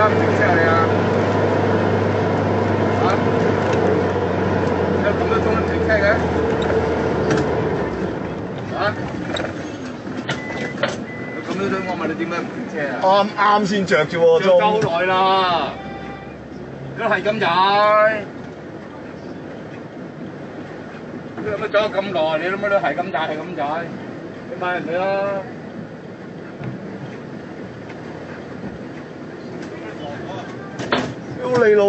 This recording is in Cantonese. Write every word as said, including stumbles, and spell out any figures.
啊？唔停車啊你啊？啊？有咁多鐘都唔停車嘅？啊？咁多鐘我問你點解唔停車啊？ 啱啱先着啫喎， 着咗好耐啦，都係咁踩。你乜咗咁耐？你諗乜都係咁踩係咁踩，你買人哋啦。 屌你老！